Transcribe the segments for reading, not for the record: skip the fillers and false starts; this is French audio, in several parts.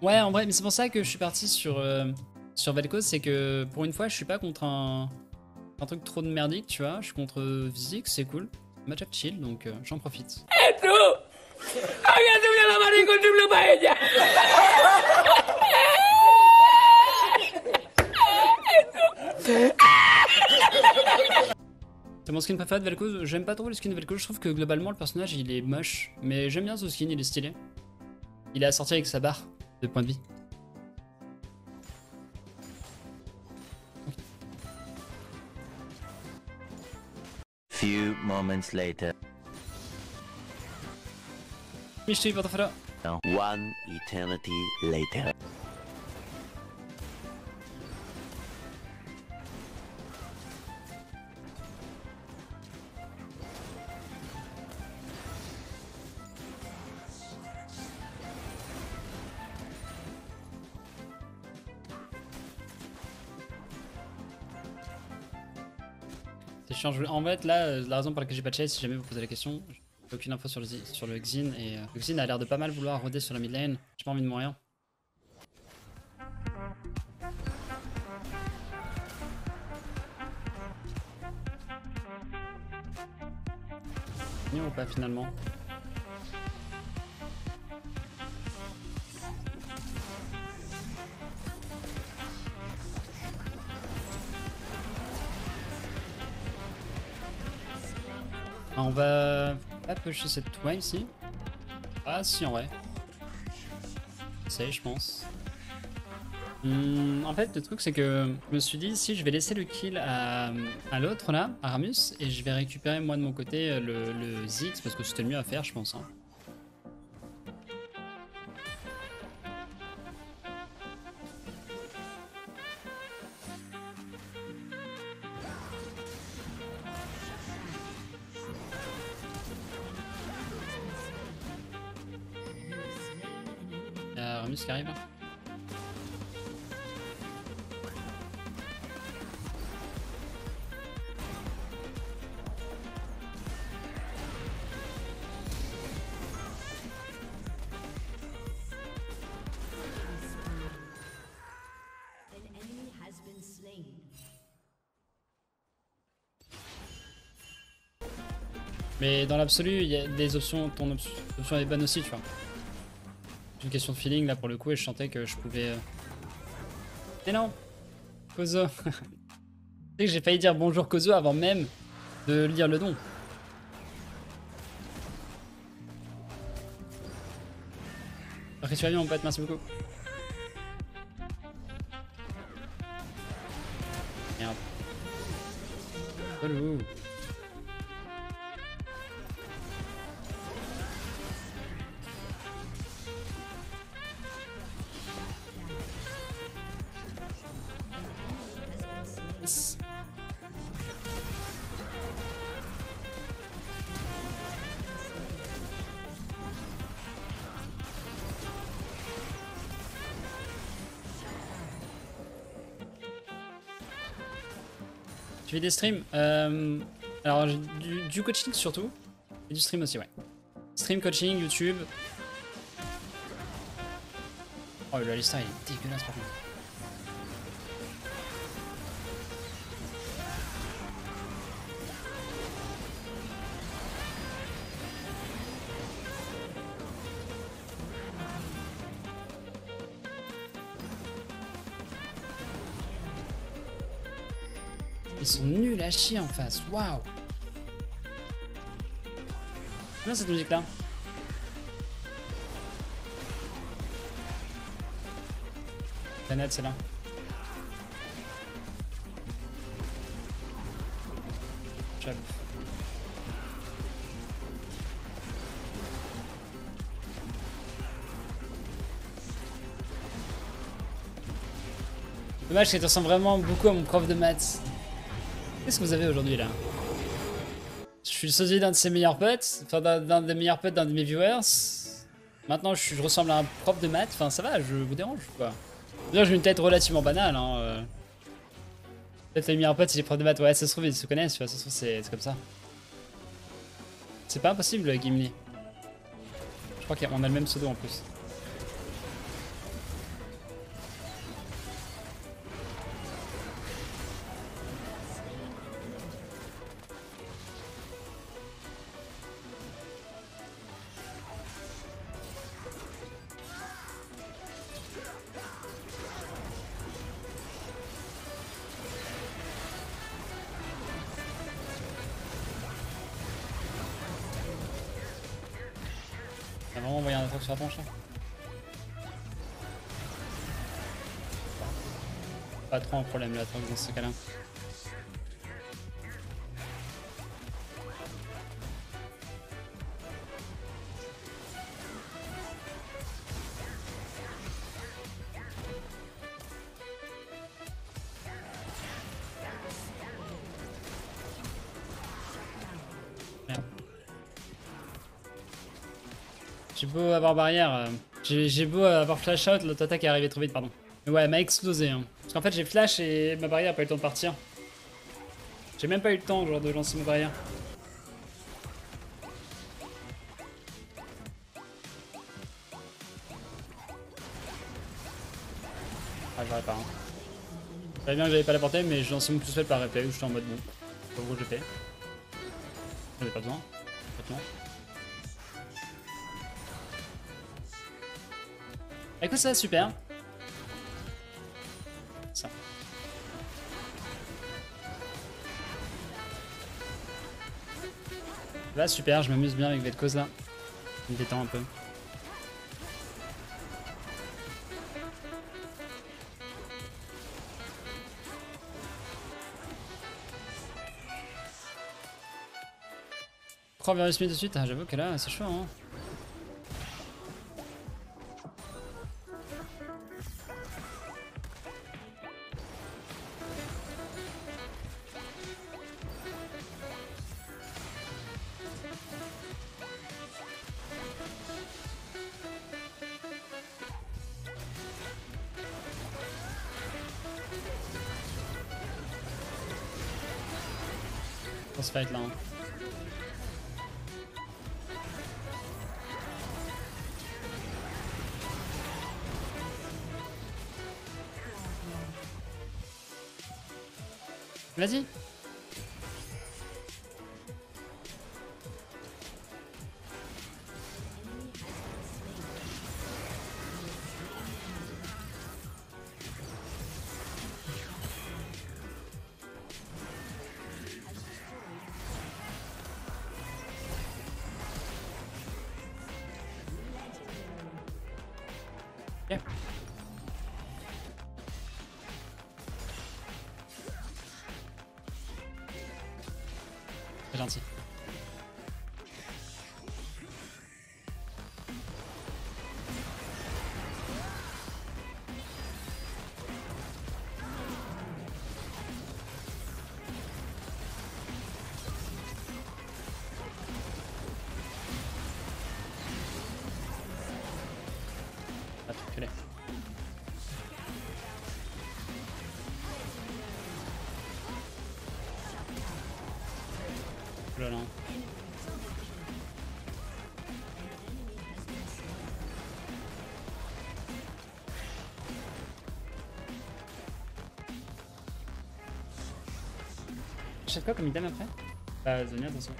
Ouais, en vrai, mais c'est pour ça que je suis parti sur Vel'Koz, c'est que pour une fois, je suis pas contre un truc trop de merdique, tu vois. Je suis contre Ziggs, c'est cool. Match-up chill, donc j'en profite. ¡Eh, tú! ¡Había subido la mano y encontré una paella! C'est mon skin préféré de Vel'Koz. J'aime pas trop le skin de Vel'Koz, je trouve que globalement le personnage il est moche. Mais j'aime bien ce skin, il est stylé. Il est assorti avec sa barre de points de vie. Few moments later. Michel, what the fuck? One eternity later. C'est chiant. En fait, là, la raison pour laquelle j'ai pas de chase, si jamais vous posez la question, j'ai aucune info sur le Xin. Et le Xin a l'air de pas mal vouloir roder sur la mid lane. J'ai pas envie de mourir. Ou pas finalement. Ah, on va pas pusher cette wave ici. Ah si, en vrai. C'est, je pense. En fait, le truc, c'est que je me suis dit, si je vais laisser le kill à l'autre là, à Ramus, et je vais récupérer moi de mon côté le Ziggs, parce que c'était le mieux à faire, je pense. Hein. Ramus qui arrive. Mais dans l'absolu, il y a des options, ton option est bonne aussi, tu vois. C'est une question de feeling là pour le coup et je sentais que je pouvais... Mais non, Kozo. Tu sais que j'ai failli dire bonjour Kozo avant même de lire le nom. Après tu vas bien mon pote, merci beaucoup. Merde. Relou. Tu fais des streams alors du coaching surtout, et du stream aussi, ouais. Stream, coaching, YouTube. Oh, le Alistar il est dégueulasse par contre. Ils sont nuls à chier en face, waouh! C'est bien cette musique là. C'est net, c'est là. Chop. Dommage que tu ressembles vraiment beaucoup à mon prof de maths. Qu'est-ce que vous avez aujourd'hui là? Je suis le sosie d'un de ses meilleurs potes, enfin d'un des meilleurs potes d'un de mes viewers. Maintenant je ressemble à un prof de maths, enfin ça va, je vous dérange ou quoi? D'ailleurs j'ai une tête relativement banale hein. Peut-être les meilleurs potes c'est les profs de maths, ouais ça se trouve ils se connaissent, tu vois, ça se trouve c'est comme ça. C'est pas impossible Gimli. Je crois qu'on a le même pseudo en plus. sur la tronche là. Pas trop un problème là, dans ce cas-là. J'ai beau avoir barrière, j'ai beau avoir flash out, l'autre attaque est arrivée trop vite, pardon. Mais ouais, elle m'a explosé. Hein. Parce qu'en fait, j'ai flash et ma barrière a pas eu le temps de partir. J'ai même pas eu le temps genre, de lancer ma barrière. Ah, j'aurais pas. Hein. Je savais bien que j'avais pas la portée, mais je lançais mon plus par replay où j'étais en mode bon. Pas gros, j'ai fait. J'en ai pas besoin. Maintenant. Écoute, ça, super. Ça. Là, super, je m'amuse bien avec Vel'Koz là. Je me détends un peu. Prends Virus de suite, ah, j'avoue que là, c'est chaud, hein. Pour ce fight là. Hein. Vas-y. Ok. C'est gentil. Ah, tu reculais. Lol, hein. J'achète quoi comme item après? Bah, Zonia, attention.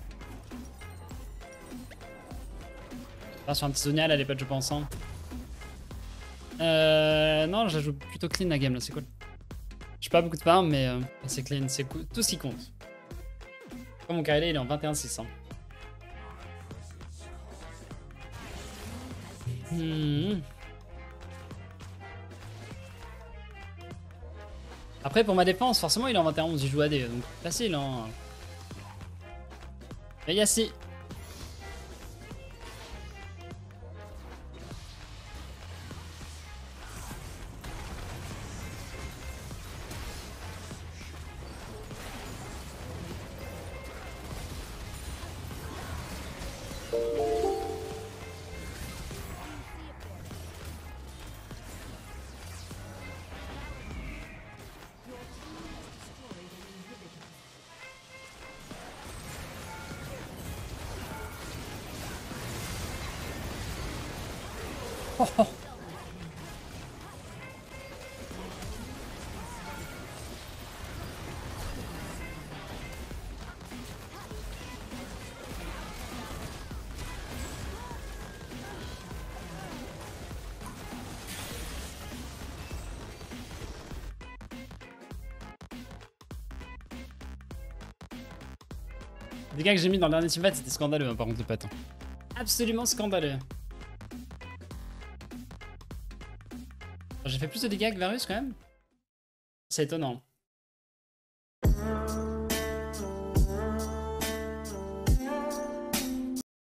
Sur un petit Zonia, là, les potes jouent pas ensemble. Non, je la joue plutôt clean la game là, c'est cool. Je suis pas beaucoup de farm, mais c'est clean, c'est cool. Tout ce qui compte. Comme mon carré, il est en 21-600. Après, pour ma défense, forcément, il est en 21-11, il joue AD, donc facile, hein. Mais Yassi. Oh, oh. Les dégâts que j'ai mis dans le dernier teamfight, c'était scandaleux, hein, par contre, les potes. Absolument scandaleux. J'ai fait plus de dégâts que Varus quand même. C'est étonnant.